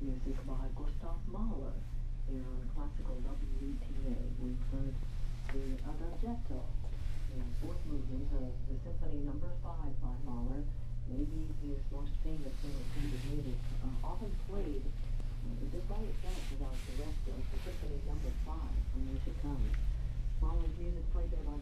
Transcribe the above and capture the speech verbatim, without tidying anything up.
music by Gustav Mahler here on Classical W T A. We've heard the Adagietto, the fourth movement of the Symphony Number Five by Mahler, maybe his most famous single piece of music, uh, often played uh, just by itself without the rest of the Symphony Number Five from which it comes. Mahler's music played there by